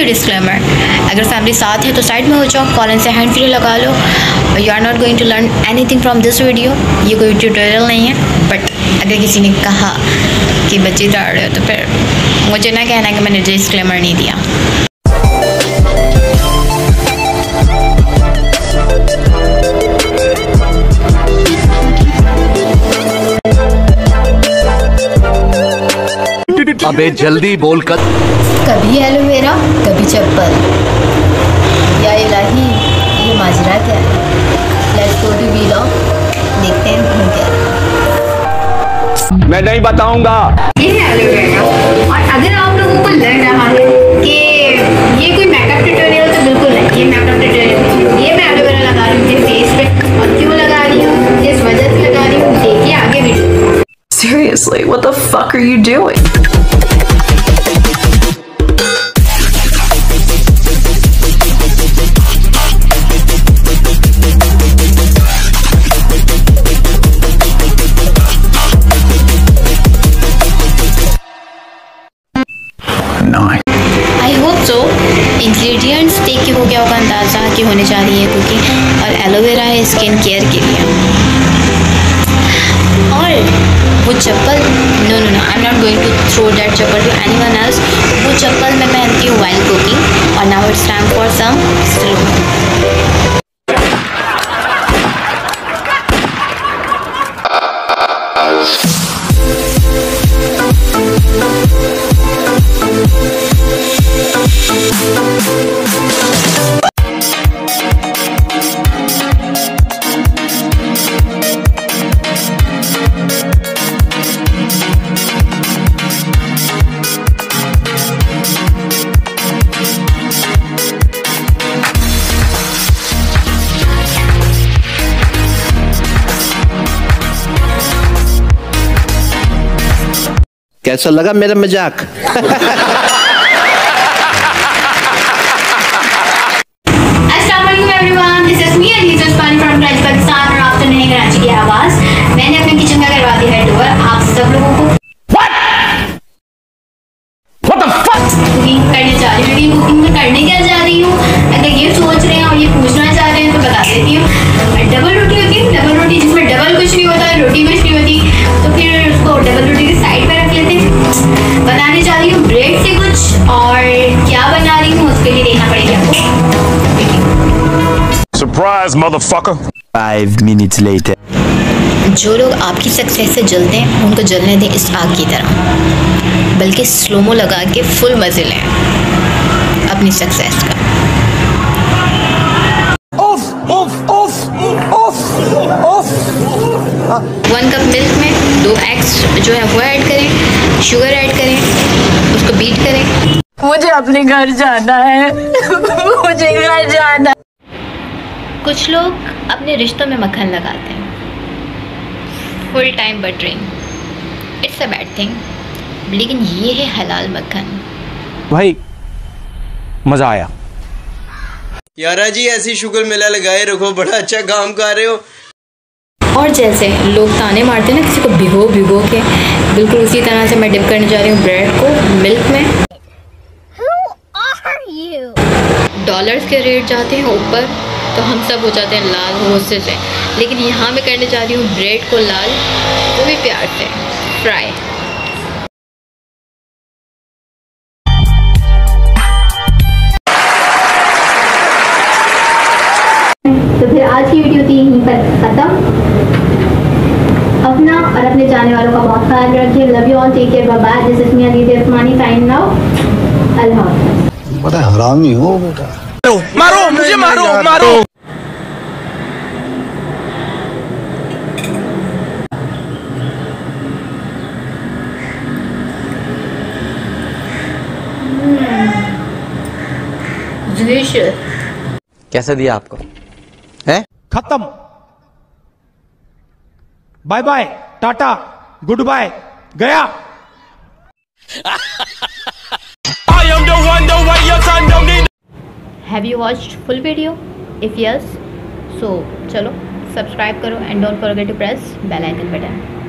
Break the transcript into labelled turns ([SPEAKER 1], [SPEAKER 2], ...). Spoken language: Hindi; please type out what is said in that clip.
[SPEAKER 1] यू डिस्क्लेमर, अगर फैमिली साथ है तो साइड में हो जाओ, कॉलन से हैंड फ्री लगा लो। You are not going to learn anything from this video, ये कोई ट्यूटोरियल नहीं है। बट अगर किसी ने कहा कि बच्चे डाल रहे हो तो फिर मुझे ना कहना कि मैंने डिस्क्लेमर नहीं दिया।
[SPEAKER 2] अबे जल्दी बोल कर।
[SPEAKER 1] कभी एलोवेरा कभी चप्पल, या इलाही ये माजरा क्या है। लेट्स गो टू व्लॉग, देखते हैं हम क्या है।
[SPEAKER 2] मैं नहीं बताऊंगा।
[SPEAKER 1] ये है एलोवेरा, और अगर आप लोगों को लग रहा है कि ये कोई मेकअप ट्यूटोरियल तो बिल्कुल नहीं, ये मेकअप ट्यूटोरियल। ये मैं एलोवेरा लगा रही हूँ फेस पे, और क्यों लगा रही हूँ, जिस वजह से लगा रही हूँ देखिए आगे video.
[SPEAKER 3] Seriously, what the fuck are you doing?
[SPEAKER 1] I hope so. Ingredients देख के हो गया होगा अंदाज़ा कि होने जा रही है कुकिंग, और एलोवेरा है स्किन केयर के लिए। और वो चप्पल, no no no, I am not going to throw that चप्पल टू एनीवन एल्स। वो चप्पल मैं पहनती हूँ व्हाइल कुकिंग। और now it's time for some slow.
[SPEAKER 2] कैसा लगा मेरा मजाक?
[SPEAKER 1] अस्सलाम वालेकुम everyone, this is me Ali's usmani from Karachi Pakistan. और आप सुन रहे हैं कराची की आवाज़। मैंने अपने किचन का करवा दिया है टूर आप सब लोगों को। कुकिंग करने जा रही हूँ, लेकिन कुकिंग में करने क्या जा रही हूँ, अगर ये सोच रहे हैं और ये पूछना चाह रहे हैं तो बता देती हूँ। डबल रोटी होती है, डबल रोटी जिसमें डबल कुछ नहीं होता, रोटी कुछ नहीं होती, तो फिर उसको डबल रोटी की साइड पे रख लेते हैं। बनाने जा रही हूँ ब्रेड से कुछ, और क्या बना रही हूँ उसके लिए देखना पड़ेगा आपको।
[SPEAKER 4] Surprise motherfucker.
[SPEAKER 2] 5 minutes later.
[SPEAKER 1] जो लोग आपकी सक्सेस से जलते हैं उनको जलने दें इस आग की तरह, बल्कि स्लोमो लगा के फुल मजे लें अपनी सक्सेस का। वन कप मिल्क में 2 एग्स जो है वो ऐड करें, शुगर ऐड करें, उसको बीट करें।
[SPEAKER 3] मुझे अपने घर जाना है। मुझे घर जाना।
[SPEAKER 1] कुछ लोग अपने रिश्तों में मक्खन लगाते हैं, full time buttering, it's a bad thing, लेकिन ये है हलाल मक्खन।
[SPEAKER 5] भाई मजा आया
[SPEAKER 6] यारा जी, ऐसी शुगर मेला लगाए रखो, बड़ा अच्छा काम कर रहे हो।
[SPEAKER 1] और जैसे लोग ताने मारते हैं ना किसी को भिगो भिगो के, बिल्कुल उसी तरह से मैं डिप करने जा रही हूँ ब्रेड को मिल्क में। डॉलर्स के रेट जाते हैं ऊपर तो हम सब हो जाते हैं लाल गुस्से से, लेकिन यहाँ मैं करने जा रही हूँ ब्रेड को लाल, वो भी प्यार से फ्राई। तो फिर आज की वीडियो थी यहीं पर खत्म। अपना और अपने जाने वालों का बहुत ख्याल रखिए। Love you all, take care, bye bye. This is me Ali's usmani sign now. Allah हाफ़िज़।
[SPEAKER 7] बड़ा हरामी हो बेटा।
[SPEAKER 5] मारो मुझे, मारो मारो।
[SPEAKER 6] कैसा दिया आपको? है
[SPEAKER 5] खत्म। Bye bye, tata, good bye, गया।
[SPEAKER 1] Have you watched full video? If yes, so चलो सब्सक्राइब करो and don't forget to press bell icon button.